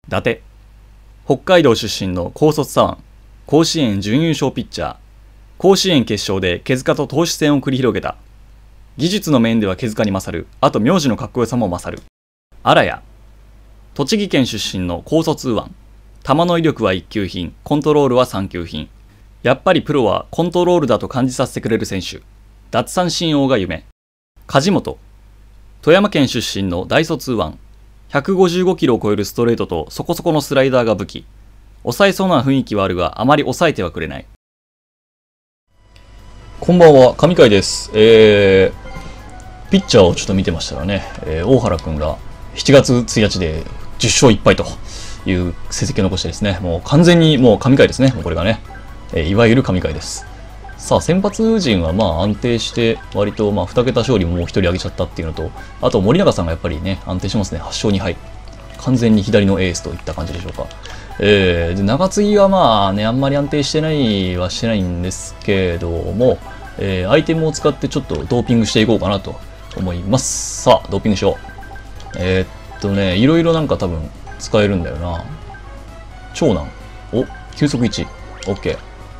伊達。北海道出身の高卒左腕。甲子園準優勝ピッチャー。甲子園決勝で毛塚と投手戦を繰り広げた。技術の面では毛塚に勝る。あと名字のかっこよさも勝る。荒谷。栃木県出身の高卒右腕。球の威力は一級品、コントロールは三級品。やっぱりプロはコントロールだと感じさせてくれる選手。奪三振王が夢。梶本。富山県出身の大卒右腕。155キロを超えるストレートとそこそこのスライダーが武器。抑えそうな雰囲気はあるが、あまり抑えてはくれない。 こんばんは、神回です。ピッチャーをちょっと見てましたらね、大原くんが7月1日で10勝1敗という成績を残してですね、もう完全にもう神回ですね、もうこれがね、いわゆる神回です。さあ、先発陣はまあ安定して、割とまあ2桁勝利ももう1人上げちゃったっていうのと、あと森永さんがやっぱりね、安定しますね、8勝2敗。完全に左のエースといった感じでしょうか。で中継ぎはまあね、あんまり安定してないんですけども、アイテムを使ってちょっとドーピングしていこうかなと思います。さあ、ドーピングしよう。いろいろなんか多分使えるんだよな。長男。お、球速1。OK。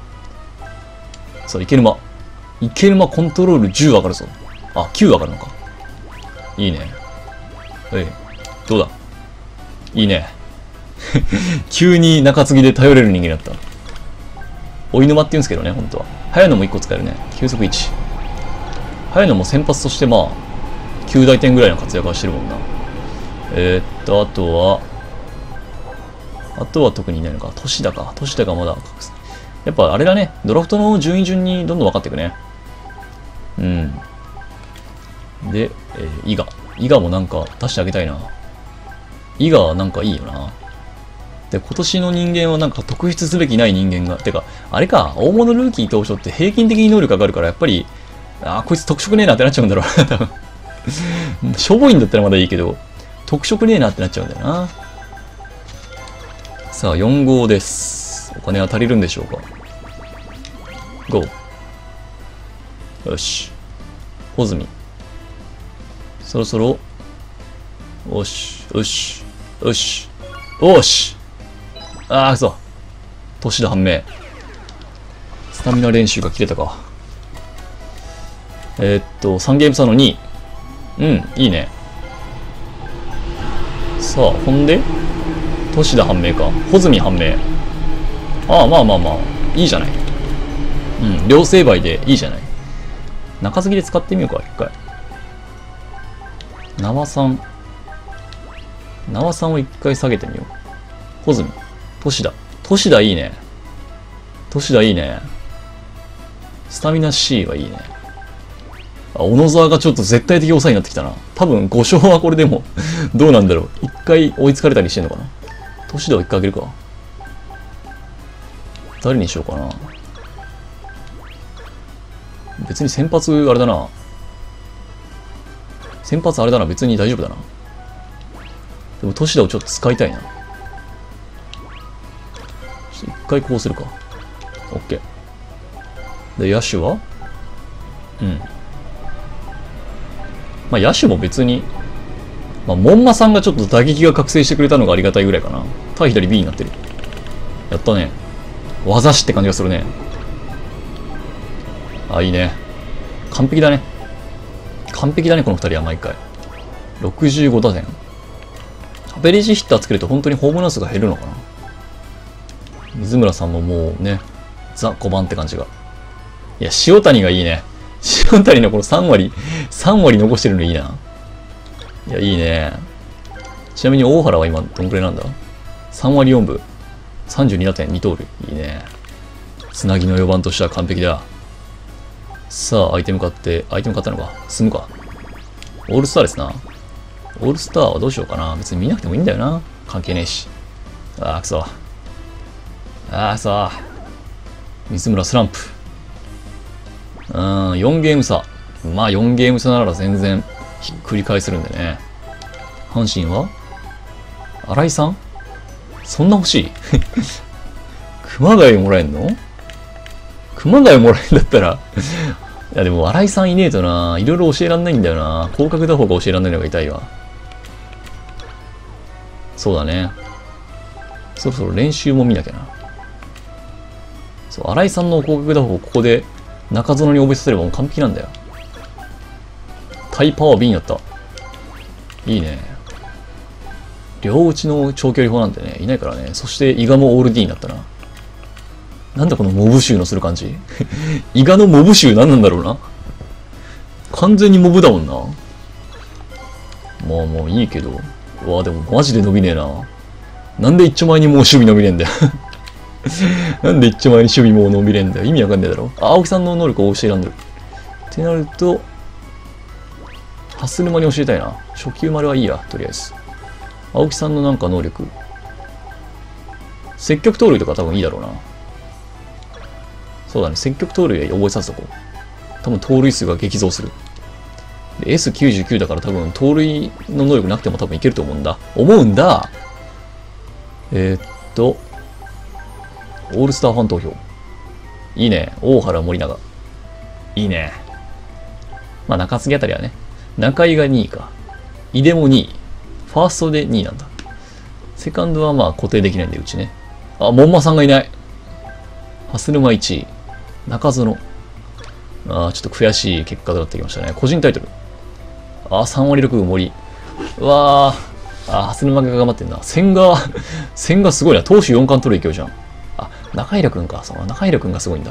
さあ、池沼コントロール10上がるぞ。あ、9上がるのか。いいね。どうだいいね。急に中継ぎで頼れる人間になった。追い沼って言うんですけどね、本当は。早野も1個使えるね。球速1。早野も先発としてまあ、9大点ぐらいの活躍はしてるもんな。あとは特にいないのか。年田か。年田がまだ、やっぱあれだね。ドラフトの順位順にどんどん分かっていくね。うん。で、伊賀もなんか出してあげたいな。伊賀はなんかいいよな。で、今年の人間はなんか特筆すべきない人間が、てか、あれか、大物ルーキー当初って平均的に能力上がるから、やっぱり、こいつ特色ねえなってなっちゃうんだろうな、多分。しょぼいんだったらまだいいけど、特色ねえなってなっちゃうんだよな。さあ、4号です。お金は足りるんでしょうか。5。よし。穂積。そろそろ、よし。ああ、くそ。年田判明。スタミナ練習が切れたか。3ゲーム差の2位。うん、いいね。さあ、ほんで年田判明か。穂積判明。まあ。いいじゃない。うん、両成敗でいいじゃない。中継ぎで使ってみようか、一回。縄さんを一回下げてみよう。穂積。年田いいね。スタミナ C はいいね。小野沢がちょっと絶対的抑えになってきたな。多分5勝はこれでもどうなんだろう。一回追いつかれたりしてんのかな。年田を一回あげるか。誰にしようかな。別に先発あれだな。別に大丈夫だな。でも年田をちょっと使いたいな。一回こうするか。OK。で、野手はまあ野手も別に、まあ、門馬さんがちょっと打撃が覚醒してくれたのがありがたいぐらいかな。対左 B になってる。やったね。技師って感じがするね。あ、いいね。完璧だね、この二人は毎回。65打点。アベレージヒッターつけると本当にホームラン数が減るのかな。水村さんももうね、ザ5番って感じが。いや、塩谷がいいね。塩谷のこの3割残してるのいいな。いや、いいね。ちなみに大原は今どんくらいなんだ ?3 割4分。32打点2盗塁。いいね。つなぎの4番としては完璧だ。さあ、アイテム買ったのか。進むか。オールスターですな。オールスターはどうしようかな。別に見なくてもいいんだよな。関係ねえし。くそ。水村スランプ。4ゲーム差。まあ4ゲーム差なら全然ひっくり返せるんでね。阪神は新井さんそんな欲しい熊谷もらえんの？熊谷もらえんだったらいやでも新井さんいねえとな、いろいろ教えらんないんだよな。広角打法が教えらんないのが痛いわ。そうだね。 そろそろ練習も見なきゃな。そう、新井さんの広角打法をここで中園に覚えさせればもう完璧なんだよ。タイパワー B になった。いいね。両打ちの長距離砲なんてね、いないからね。そして伊賀もオール D になったな。なんだこのモブ臭のする感じ伊賀のモブ臭何なんだろうな。完全にモブだもんな。まあもういいけど。うわ、でもマジで伸びねえな。なんで一丁前にもう守備伸びねえんだよ。なんで一丁前に守備もう伸びねえんだよ。意味わかんねえだろ。青木さんの能力を教えらんでる。ってなると、ハス沼に教えたいな。初級丸はいいや、とりあえず。青木さんのなんか能力。積極盗塁とか多分いいだろうな。そうだね、積極盗塁で覚えさせとこう。多分盗塁数が激増する。で S99 だから多分盗塁の能力なくても多分いけると思うんだ。オールスターファン投票。いいね。大原森永。いいね。まあ中継ぎあたりはね。中井が2位か。井出も2位。ファーストで2位なんだ。セカンドはまあ固定できないんで、うちね。あ、門馬さんがいない。蓮沼1位。中園。ああ、ちょっと悔しい結果となってきましたね。個人タイトル。ああ、3割6分森。うわあ。ああ、蓮沼が頑張ってんな。千賀すごいな。投手4冠取る勢いじゃん。あ、中平くんか。そう、中平くんがすごいんだ。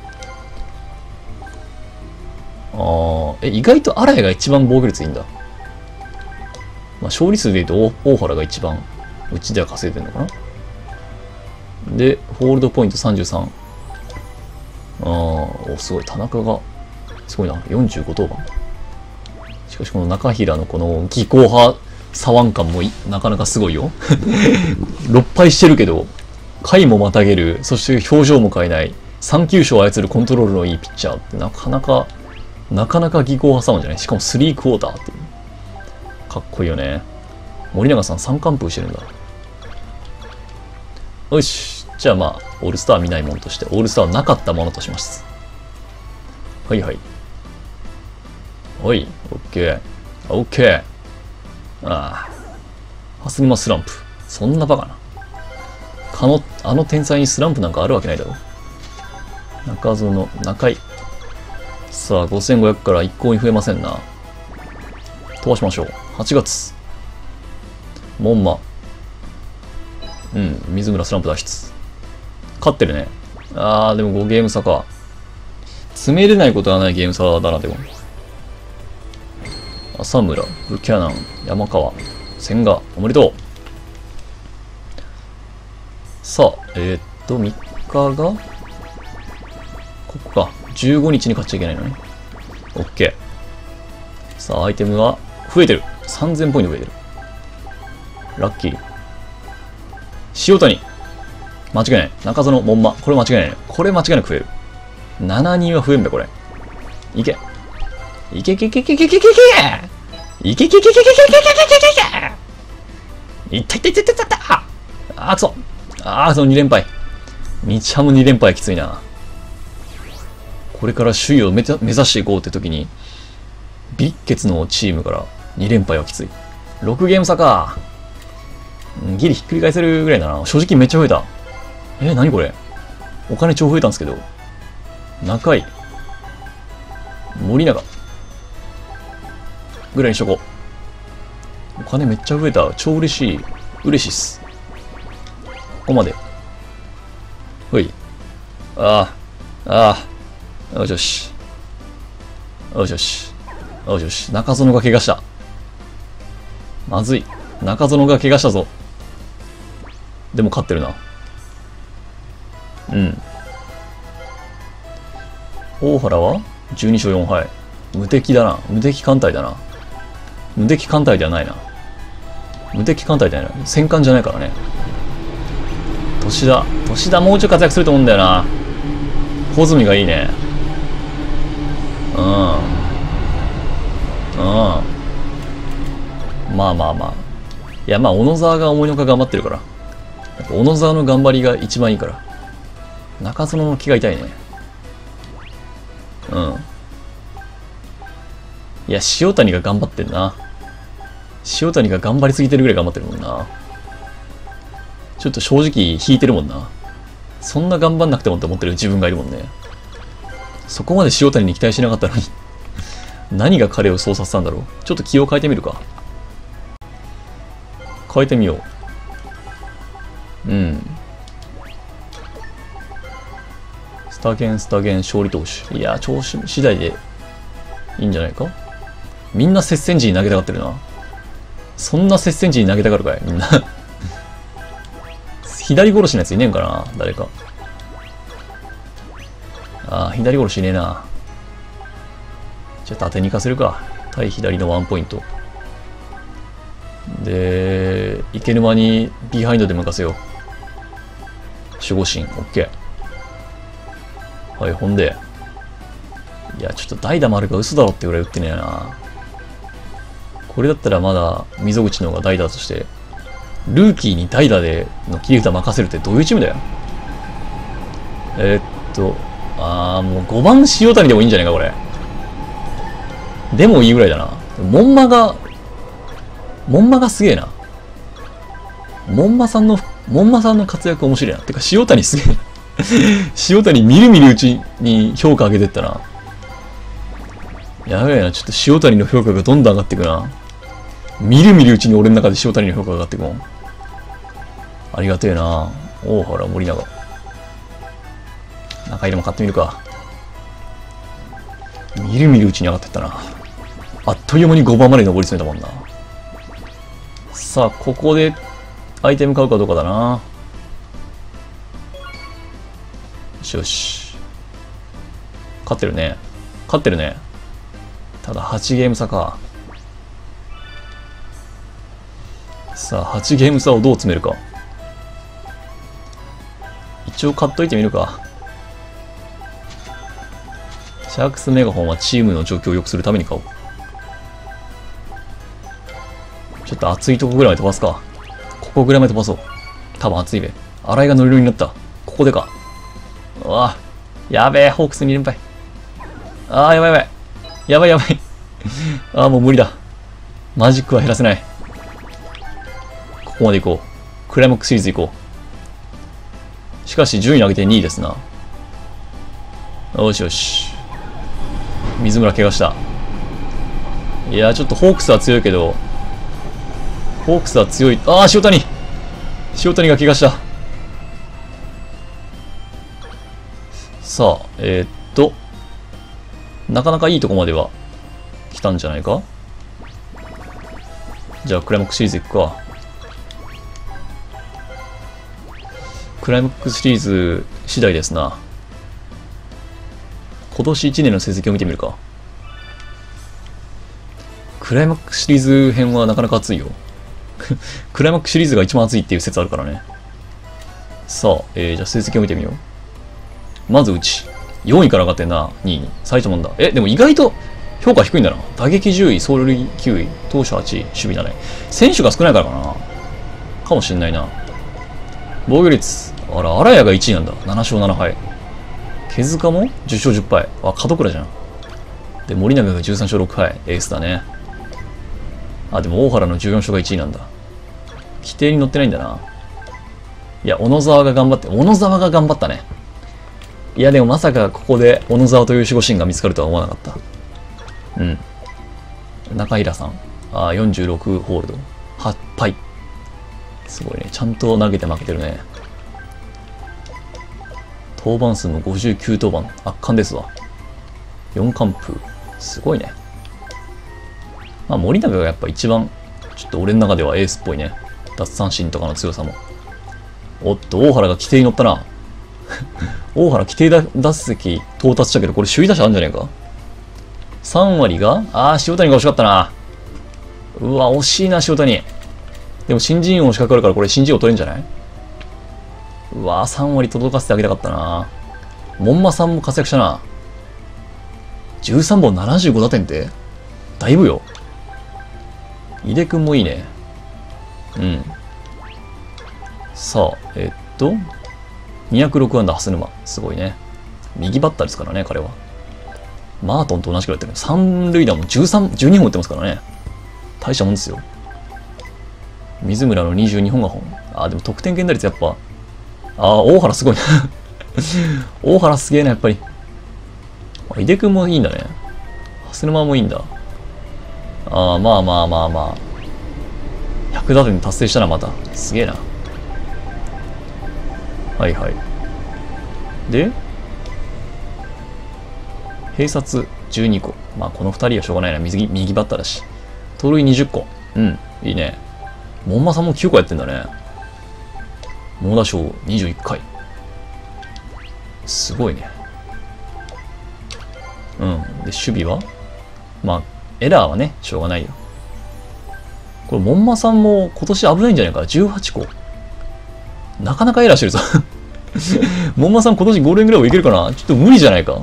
ああ、意外と荒谷が一番防御率いいんだ。まあ、勝利数で言うと大原が一番うちでは稼いでるのかな。で、ホールドポイント33。すごい。田中が、すごいな。45登板。しかしこの中平のこの技巧派左腕感もなかなかすごいよ。6敗してるけど、回もまたげる、そして表情も変えない、3球種を操るコントロールのいいピッチャーってなかなか技巧派左腕じゃない。しかも3クォーターっていう。かっこいいよね。森永さん3完封してるんだ。よし。じゃあまあ、オールスター見ないものとして、オールスターなかったものとします。はいはい。はい、オッケー。オッケー。ああ。蓮沼スランプ。そんなバカな。あの天才にスランプなんかあるわけないだろ。中園、中井。さあ、5500から一向に増えませんな。飛ばしましょう。8月。門馬。水村スランプ脱出。勝ってるね。あー、でも5ゲーム差か。詰めれないことはないゲーム差だな、でも。浅村、ブキャナン、山川、千賀、おめでとう。さあ、3日が、ここか。15日に勝っちゃいけないのね。OK。さあ、アイテムは増えてる。3000ポイント増えてる。ラッキー。塩谷。間違いない。中園、門馬。これ間違いない。これ間違いなく増える。7人は増えんだ、これ。いけ。いけけけけけけけけいけけけけけけけけけけいったいったいったいったいったあ、くそその2連敗。日ハム2連敗きついな。これから首位を目指していこうって時に、ビッケツのチームから2連敗はきつい。6ゲーム差か。ギリひっくり返せるぐらいだな。正直めっちゃ増えた。何これ。お金超増えたんですけど。中井。森永。ぐらいにしとこう。お金めっちゃ増えた。超嬉しい。嬉しいっす。ここまで。ほい。よしよし。よしよし。よしよし。中園が怪我した。まずい。中園が怪我したぞ。でも勝ってるな。大原は12勝4敗。無敵だな。無敵艦隊だな。無敵艦隊ではないな。無敵艦隊ではない。戦艦じゃないからね。年田もうちょい活躍すると思うんだよな。穂積がいいね。まあ。いや、まあ、小野沢が思いのほか頑張ってるから。やっぱ小野沢の頑張りが一番いいから。中園の気が痛いね。いや、塩谷が頑張ってんな。塩谷が頑張りすぎてるぐらい頑張ってるもんな。 ちょっと正直引いてるもんな。そんな頑張んなくてもって思ってる自分がいるもんね。そこまで塩谷に期待しなかったのに何が彼をそうさせたんだろう。ちょっと気を変えてみるか。変えてみよう。うん。スタゲン勝利投手。いや、調子次第でいいんじゃないか。みんな接戦時に投げたがってるな。そんな接戦時に投げたがるかいみんな左殺しのやついねえんかな誰か。ああ、左殺しいねえな。じゃあ縦に行かせるか。対左のワンポイント。で、池沼にビハインドで向かせよう。守護神、オッケー。はい、ほんで。いや、ちょっと代打丸が嘘だろってぐらい打ってねえな。これだったらまだ溝口の方が代打として、ルーキーに代打での切り札任せるってどういうチームだよ。もう5番塩谷でもいいんじゃないか、これ。でもいいぐらいだな。モンマがすげえな。モンマさんの活躍面白いな。てか、塩谷すげえな。塩谷みるみるうちに評価上げてったな。やべえな、ちょっと塩谷の評価がどんどん上がっていくな。みるみるうちに俺の中で塩谷の評価が上がっていくもん。ありがてえな。大原、森永。中入れも買ってみるか。みるみるうちに上がっていったな。あっという間に5番まで上り詰めたもんな。さあ、ここでアイテム買うかどうかだな。よしよし。勝ってるね。勝ってるね。ただ8ゲーム差か。さあ、8ゲーム差をどう詰めるか。一応買っといてみるか。シャークスメガホンはチームの状況を良くするために買おう。ちょっと熱いとこぐらいまで飛ばすか。ここぐらいまで飛ばそう。多分熱いべ。洗いがノリノリになった。ここでか。うわやべえ、ホークス2連敗。ああ、やばいやばい。やばいやばい。ああ、もう無理だ。マジックは減らせない。ここまで行こう。クライマックスシリーズ行こう。しかし、順位上げて2位ですな。よしよし。水村怪我した。いや、ちょっとホークスは強いけど、ホークスは強い。ああ、塩谷が怪我した。さあ、なかなかいいとこまでは来たんじゃないか。じゃあ、クライマックスシリーズ行くか。クライマックスシリーズ次第ですな。今年1年の成績を見てみるか。クライマックスシリーズ編はなかなか熱いよ。クライマックスシリーズが一番熱いっていう説あるからね。さあ、じゃあ成績を見てみよう。まずうち。4位から上がってんな。2位に。最初もんだ。でも意外と評価低いんだな。打撃10位、走塁9位、投手8位、守備7位。選手が少ないからかな。かもしんないな。防御率。あら、荒谷が1位なんだ。7勝7敗。毛塚も10勝10敗。あ、門倉じゃん。で、森永が13勝6敗。エースだね。あ、でも大原の14勝が1位なんだ。規定に乗ってないんだな。いや、小野沢が頑張ったね。いや、でもまさかここで小野沢という守護神が見つかるとは思わなかった。うん。中平さん。あ、46ホールド。8敗。すごいね。ちゃんと投げて負けてるね。登板数も59登板。圧巻ですわ。4完封。すごいね。まあ、森永がやっぱ一番、ちょっと俺の中ではエースっぽいね。奪三振とかの強さも。おっと、大原が規定に乗ったな。大原規定打席到達したけど、これ首位打者あるんじゃねえか。3割が塩谷が惜しかったな。うわ、惜しいな、塩谷。でも新人王資格あるからこれ新人王取れんじゃない。うわ、3割届かせてあげたかったな。門馬さんも活躍したな。13本75打点って、だいぶよ。井出くんもいいね。うん。さあ、206安打、蓮沼。すごいね。右バッターですからね、彼は。マートンと同じくらいやってる。三塁打も12本打ってますからね。大したもんですよ。 水村の22本が本。あ、でも得点圏打率やっぱ。大原すごいな。大原すげえな、やっぱり。井出くんもいいんだね。蓮沼もいいんだ。まあ。100打点達成したな、また。すげえな。はいはい。で、併殺12個。まあ、この2人はしょうがないな。右バッターだし。盗塁20個。うん、いいね。門馬さんも9個やってんだね。猛打賞21回。すごいね。うん。で、守備はまあ、エラーはね、しょうがないよ。これ、門馬さんも今年危ないんじゃないか。18個。なかなかエラーしてるぞ。門馬さん今年ゴールデングラブいけるかな。ちょっと無理じゃないか。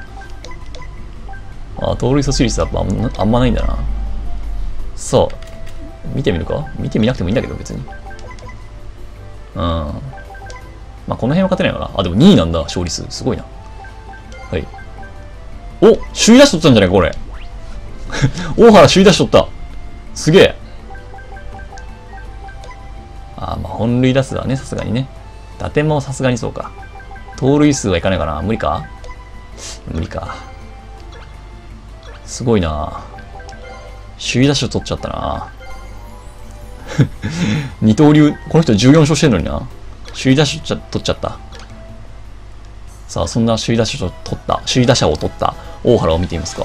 盗塁阻止率やっぱあんまないんだな。さあ、見てみるか。見てみなくてもいいんだけど、別に。まあ、この辺は勝てないかな。でも2位なんだ、勝利数。すごいな。はい。首位打し取ったんじゃないか、これ。大原首位打し取った。すげえ。まあ、本塁打数はね、さすがにね。打点もさすがにそうか。盗塁数はいかないかな。無理か。すごいな。首位打者取っちゃったな。二刀流、この人14勝してんのにな。首位打者取っちゃった。さあ、そんな首位打者を取った大原を見てみますか。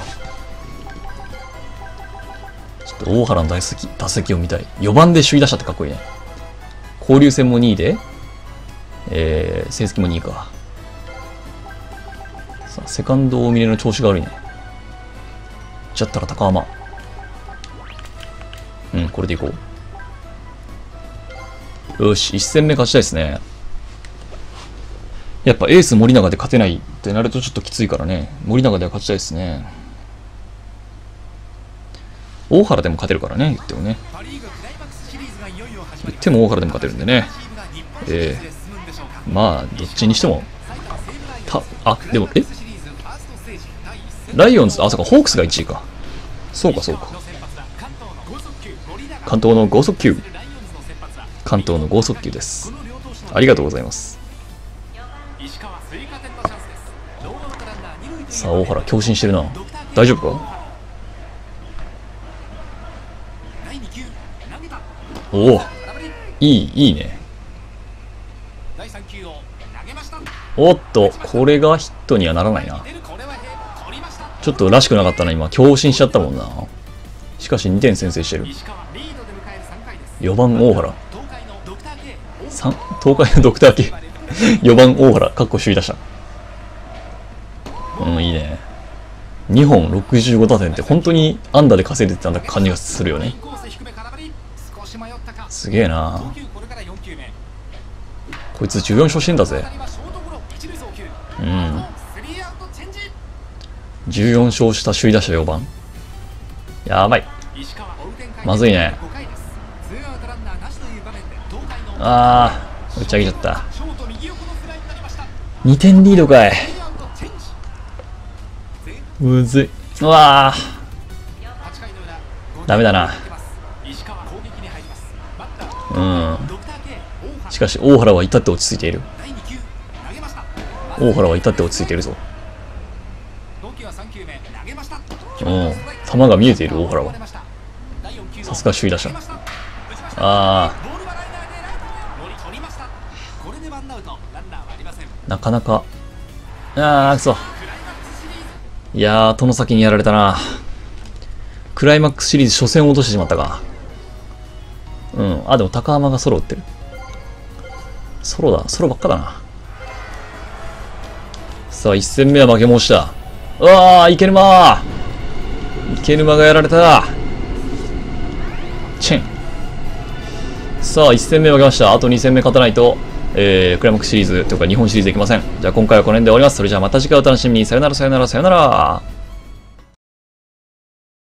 ちょっと大原の打席を見たい。4番で首位打者ってかっこいいね。交流戦も2位で、成績も2位か。さあ、セカンド大峰の調子が悪いね。じゃったら高浜。これでいこう。よし、1戦目勝ちたいですね。やっぱエース森永で勝てないってなるとちょっときついからね。森永では勝ちたいですね。大原でも勝てるからね、言ってもね。言っても大原でも勝てるんでね。まあ、どっちにしても。でも、ライオンズ、そうか、ホークスが1位か。そうか。関東の剛速球です。ありがとうございます。さあ、大原、強振してるな。大丈夫か。おお、いいね。おっと、これがヒットにはならないな。ちょっとらしくなかったな、今。強振しちゃったもんな。しかし2点先制してる。4番大原。東海のドクター系。4番大原、かっこ首位打者。いいね。2本65打点って本当に安打で稼いでたんだ感じがするよね。すげえな。こいつ14勝してんだぜ。14勝した首位打者4番。やばい。まずいね。打ち上げちゃった。2点リードかい。むずい。ダメだな。しかし大原は至って落ち着いている。ぞ。球が見えている大原は。さすが首位打者。なかなか。くそ。いやー、殿先にやられたな。クライマックスシリーズ初戦を落としてしまったか。でも高浜がソロ打ってる。ソロばっかだな。さあ、1戦目は負け申した。池沼がやられた。チェン。さあ、1戦目負けました。あと2戦目勝たないと、クライマックスシリーズというか日本シリーズできません。じゃあ今回はこの辺で終わります。それじゃあまた次回お楽しみに。さよなら。